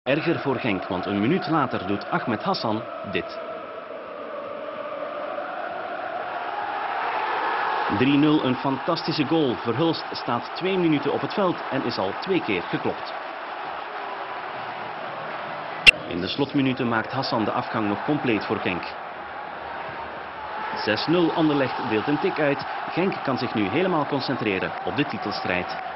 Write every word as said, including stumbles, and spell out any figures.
Erger voor Genk, want een minuut later doet Ahmed Hassan dit. drie nul, een fantastische goal. Verhulst staat twee minuten op het veld en is al twee keer geklopt. In de slotminuten maakt Hassan de afgang nog compleet voor Genk. zes nul, Anderlecht deelt een tik uit. Genk kan zich nu helemaal concentreren op de titelstrijd.